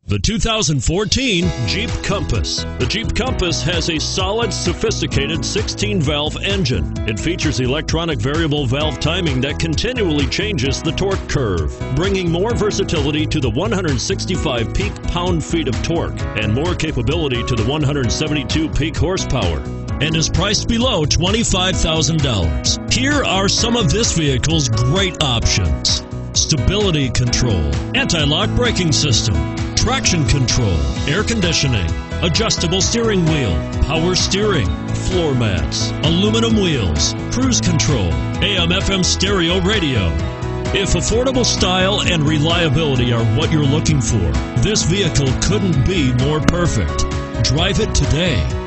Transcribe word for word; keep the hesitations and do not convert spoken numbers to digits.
The two thousand fourteen Jeep Compass. The Jeep Compass has a solid, sophisticated sixteen valve engine. It features electronic variable valve timing that continually changes the torque curve, bringing more versatility to the one hundred sixty-five peak pound-feet of torque and more capability to the one hundred seventy-two peak horsepower, and is priced below twenty-five thousand dollars. Here are some of this vehicle's great options: stability control, anti-lock braking system, traction control, air conditioning, adjustable steering wheel, power steering, floor mats, aluminum wheels, cruise control, A M F M stereo radio. If affordable style and reliability are what you're looking for, this vehicle couldn't be more perfect. Drive it today.